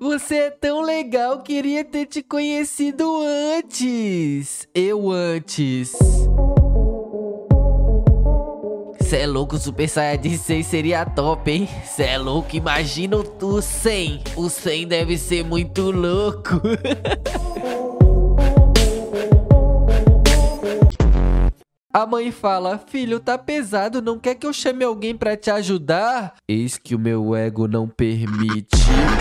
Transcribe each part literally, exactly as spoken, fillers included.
Você é tão legal, queria ter te conhecido antes. Eu antes. Cê é louco, Super Saiyajin seis seria top, hein? Cê é louco, imagina o cem. O cem deve ser muito louco. A mãe fala, filho, tá pesado, não quer que eu chame alguém pra te ajudar? Eis que o meu ego não permite.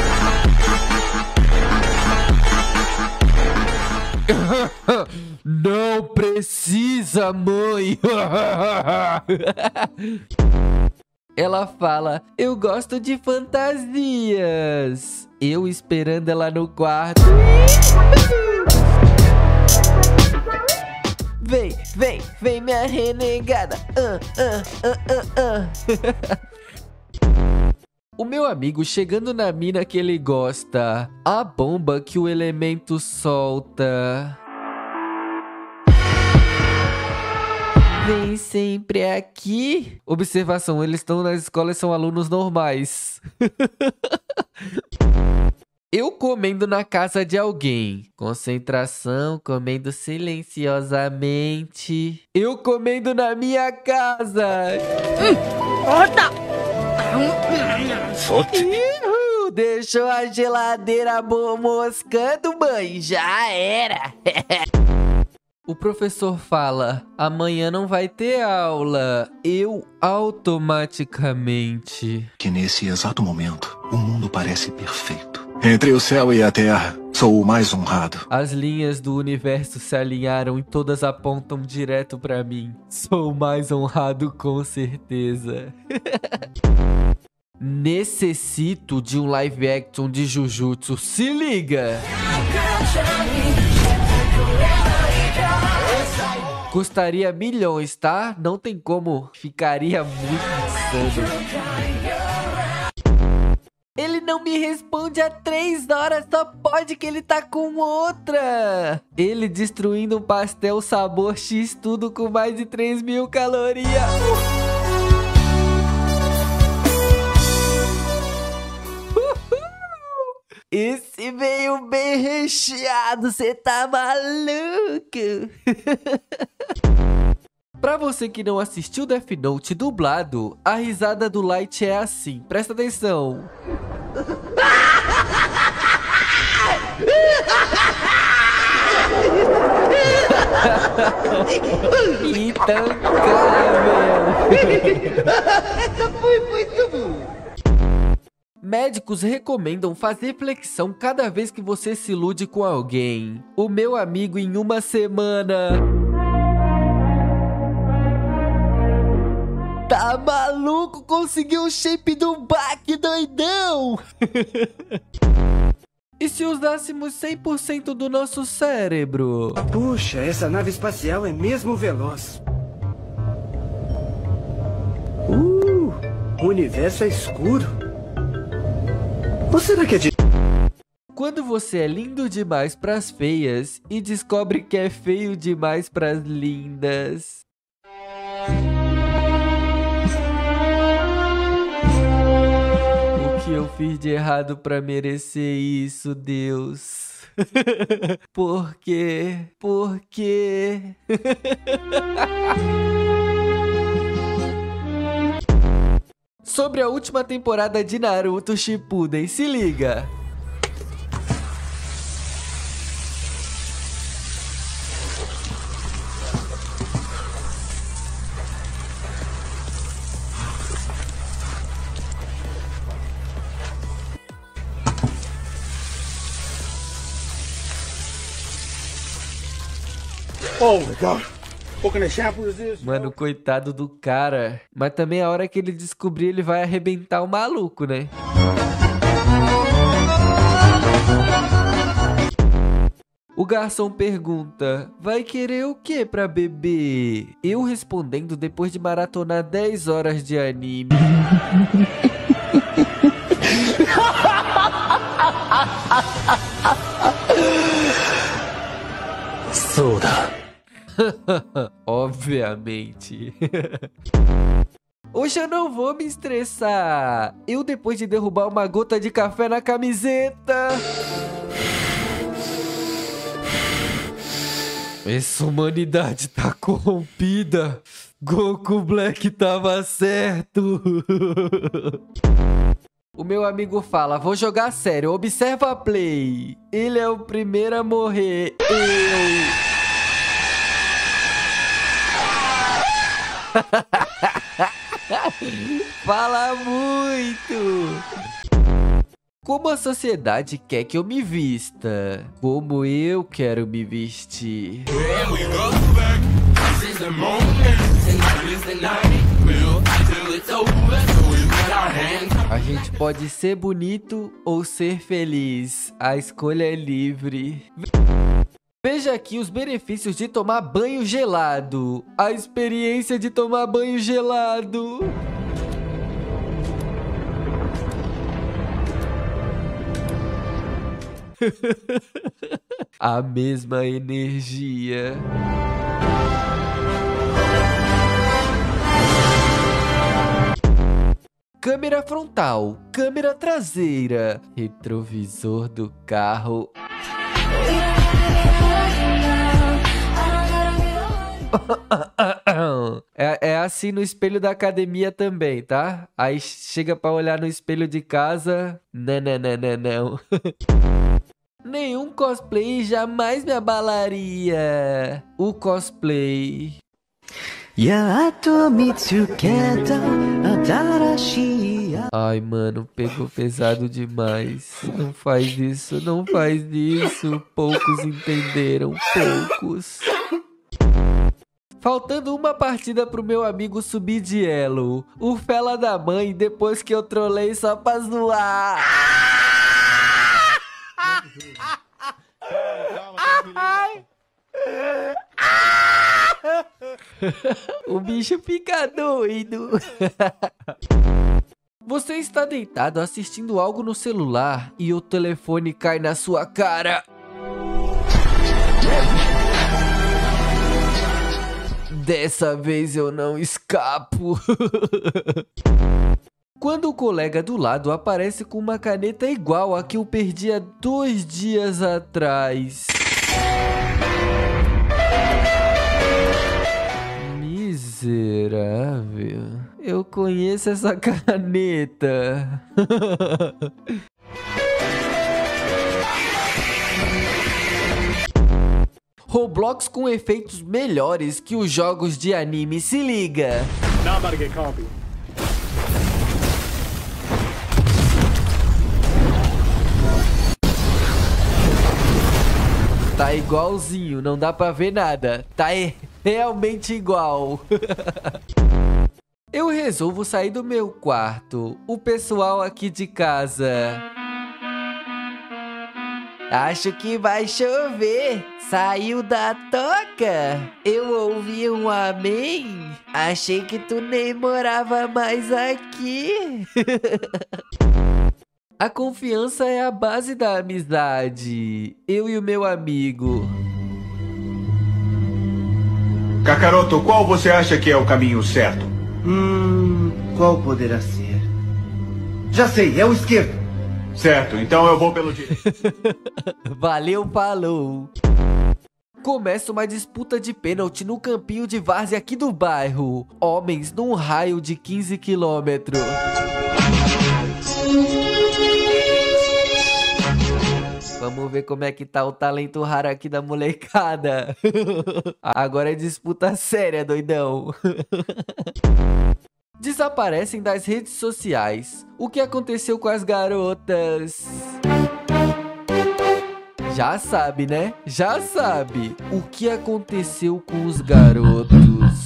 Não precisa, mãe. Ela fala, eu gosto de fantasias. Eu esperando ela no quarto. Vem, vem, vem minha renegada. Uh, uh, uh, uh, uh. O meu amigo chegando na mina que ele gosta. A bomba que o elemento solta. Vem sempre aqui. Observação, eles estão na escola e são alunos normais. Eu comendo na casa de alguém. Concentração, comendo silenciosamente. Eu comendo na minha casa. Uhul, deixou a geladeira moscando, mãe. Já era. O professor fala, amanhã não vai ter aula. Eu automaticamente. Que nesse exato momento, o mundo parece perfeito. Entre o céu e a terra, sou o mais honrado. As linhas do universo se alinharam e todas apontam direto pra mim. Sou o mais honrado com certeza. Necessito de um live action de Jujutsu. Se liga! Custaria milhões, tá? Não tem como. Ficaria muito insano. Ele não me responde há três horas. Só pode que ele tá com outra. Ele destruindo um pastel sabor X tudo com mais de três mil calorias. Esse veio bem recheado, cê tá maluco? Pra você que não assistiu Death Note dublado, a risada do Light é assim, presta atenção. Intancável. Essa foi muito boa. Médicos recomendam fazer flexão cada vez que você se ilude com alguém. O meu amigo em uma semana. Tá maluco? Conseguiu o shape do Baki, doidão! E se usássemos cem por cento do nosso cérebro? Puxa, essa nave espacial é mesmo veloz. Uh, o universo é escuro. Ou será que é de... Quando você é lindo demais pras feias e descobre que é feio demais pras lindas. O que eu fiz de errado pra merecer isso, Deus? Por quê? Por quê? Sobre a última temporada de Naruto Shippuden, se liga. Oh my God. What kind of shampoo is this? Mano, coitado do cara. Mas também a hora que ele descobrir, ele vai arrebentar o maluco, né? O garçom pergunta, vai querer o que pra beber? Eu respondendo depois de maratonar dez horas de anime. Soda. Obviamente. Hoje eu não vou me estressar. Eu, depois de derrubar uma gota de café na camiseta... Essa humanidade tá corrompida. Goku Black tava certo. O meu amigo fala, vou jogar sério, observa a play. Ele é o primeiro a morrer. Eu... Fala muito. Como a sociedade quer que eu me vista? Como eu quero me vestir? A gente pode ser bonito ou ser feliz. A escolha é livre. Veja aqui os benefícios de tomar banho gelado. A experiência de tomar banho gelado. A mesma energia. Câmera frontal, câmera traseira, retrovisor do carro. É, é assim no espelho da academia também, tá? Aí chega pra olhar no espelho de casa. Não, não, não, não, não. Nenhum cosplay jamais me abalaria. O cosplay. Ai, mano, pegou pesado demais. Não faz isso, não faz isso. Poucos entenderam, poucos. Faltando uma partida pro meu amigo subir de elo. O fela da mãe, depois que eu trolei só pra zoar. O bicho fica doido. Você está deitado assistindo algo no celular e o telefone cai na sua cara. Dessa vez eu não escapo. Quando o colega do lado aparece com uma caneta igual a que eu perdi há dois dias atrás. Miserável. Eu conheço essa caneta. Roblox com efeitos melhores que os jogos de anime, se liga. Tá igualzinho, não dá pra ver nada. Tá realmente igual. Eu resolvo sair do meu quarto. O pessoal aqui de casa... Acho que vai chover. Saiu da toca? Eu ouvi um amém. Achei que tu nem morava mais aqui. A confiança é a base da amizade. Eu e o meu amigo. Kakaroto, qual você acha que é o caminho certo? Hum, qual poderá ser? Já sei, é o esquerdo. Certo, então eu vou pelo direito. Valeu, falou. Começa uma disputa de pênalti no campinho de várzea aqui do bairro. Homens num raio de quinze quilômetros. Vamos ver como é que tá o talento raro aqui da molecada. Agora é disputa séria, doidão. Desaparecem das redes sociais. O que aconteceu com as garotas? Já sabe, né? Já sabe. O que aconteceu com os garotos?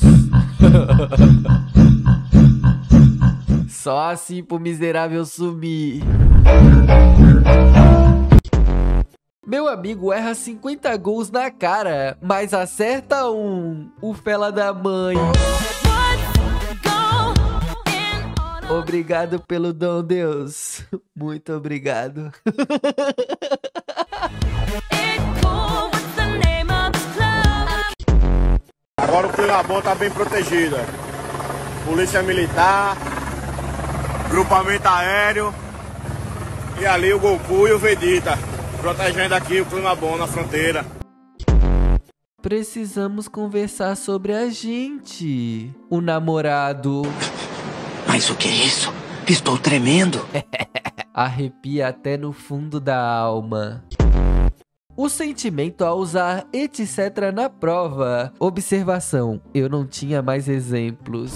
Só assim pro miserável sumir. Meu amigo erra cinquenta gols na cara, mas acerta um. O fela da mãe. Obrigado pelo dom, Deus. Muito obrigado. Agora o filho da boa tá bem protegido. polícia militar, grupamento aéreo e ali o Goku e o Vegeta, protegendo aqui o clima bom na fronteira. Precisamos conversar sobre a gente. O namorado. Mas o que é isso? Estou tremendo. Arrepia até no fundo da alma. O sentimento ao usar etc na prova. Observação, eu não tinha mais exemplos.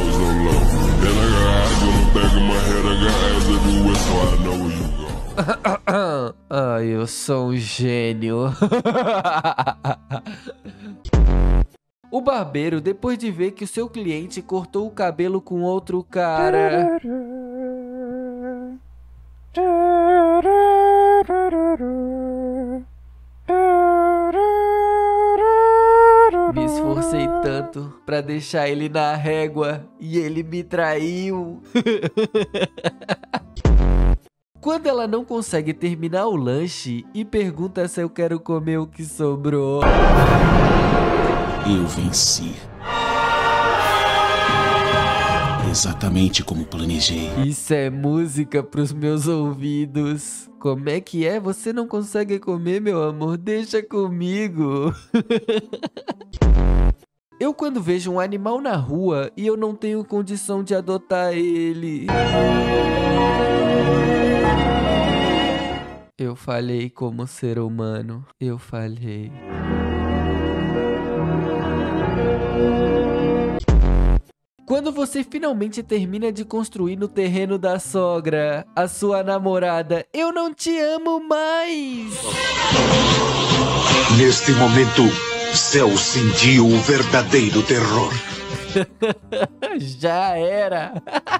Ai, eu sou um gênio. O barbeiro, depois de ver que o seu cliente cortou o cabelo com outro cara... Me esforcei tanto pra deixar ele na régua e ele me traiu. Quando ela não consegue terminar o lanche e pergunta se eu quero comer o que sobrou. Eu venci. Exatamente como planejei. Isso é música pros meus ouvidos. Como é que é? Você não consegue comer, meu amor? Deixa comigo. Eu quando vejo um animal na rua e eu não tenho condição de adotar ele. Eu falhei como ser humano. Eu falhei. Quando você finalmente termina de construir no terreno da sogra, a sua namorada, eu não te amo mais. Neste momento, Cell sentiu o verdadeiro terror. Já era.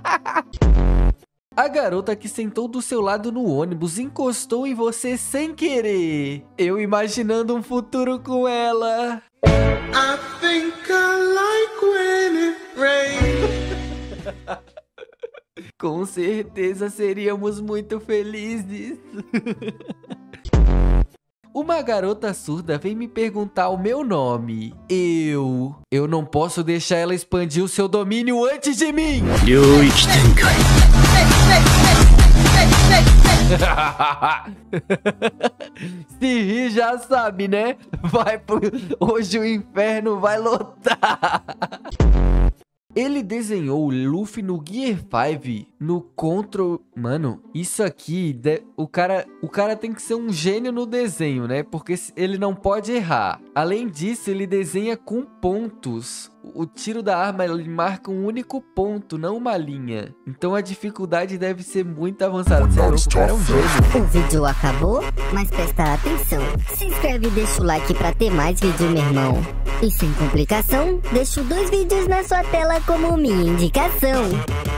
A garota que sentou do seu lado no ônibus encostou em você sem querer. Eu imaginando um futuro com ela. I think I like when it rains. Com certeza seríamos muito felizes. Uma garota surda vem me perguntar o meu nome. Eu... Eu não posso deixar ela expandir o seu domínio antes de mim. Se rir já sabe, né? Vai pro... Hoje o inferno vai lotar. Ele desenhou o Luffy no Gear cinco, no Control... Mano, isso aqui, de... o, cara... o cara tem que ser um gênio no desenho, né? Porque ele não pode errar. Além disso, ele desenha com pontos. O tiro da arma, ele marca um único ponto, não uma linha. Então a dificuldade deve ser muito avançada. Você é louco, o cara é um gênio. O vídeo acabou, mas presta atenção. Se inscreve e deixa o like pra ter mais vídeo, meu irmão. E sem complicação, deixo dois vídeos na sua tela como minha indicação.